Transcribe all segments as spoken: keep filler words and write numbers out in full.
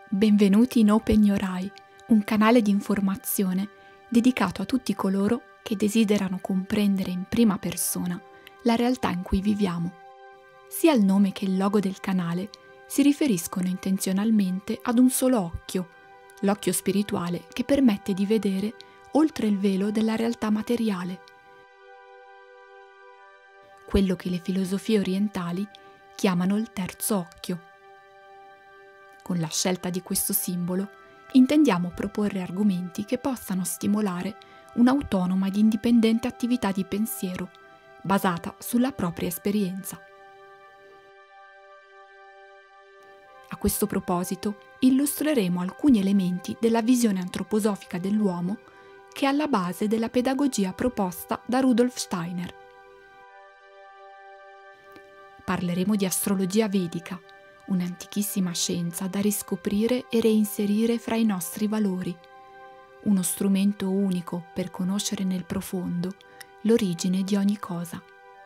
Benvenuti in Open Your Eye, un canale di informazione dedicato a tutti coloro che desiderano comprendere in prima persona la realtà in cui viviamo. Sia il nome che il logo del canale si riferiscono intenzionalmente ad un solo occhio, l'occhio spirituale che permette di vedere oltre il velo della realtà materiale, quello che le filosofie orientali chiamano il terzo occhio. Con la scelta di questo simbolo intendiamo proporre argomenti che possano stimolare un'autonoma ed indipendente attività di pensiero basata sulla propria esperienza. A questo proposito illustreremo alcuni elementi della visione antroposofica dell'uomo che è alla base della pedagogia proposta da Rudolf Steiner. Parleremo di astrologia vedica, un'antichissima scienza da riscoprire e reinserire fra i nostri valori, uno strumento unico per conoscere nel profondo l'origine di ogni cosa.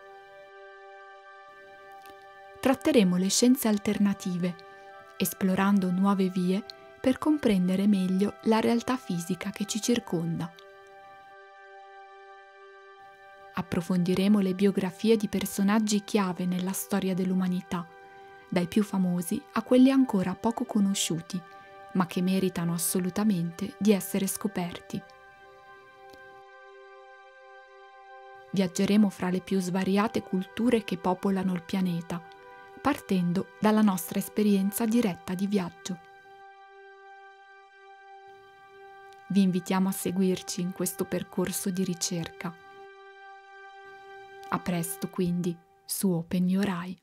Tratteremo le scienze alternative, esplorando nuove vie per comprendere meglio la realtà fisica che ci circonda. Approfondiremo le biografie di personaggi chiave nella storia dell'umanità, dai più famosi a quelli ancora poco conosciuti, ma che meritano assolutamente di essere scoperti. Viaggeremo fra le più svariate culture che popolano il pianeta, partendo dalla nostra esperienza diretta di viaggio. Vi invitiamo a seguirci in questo percorso di ricerca. A presto quindi su Open Your Eye.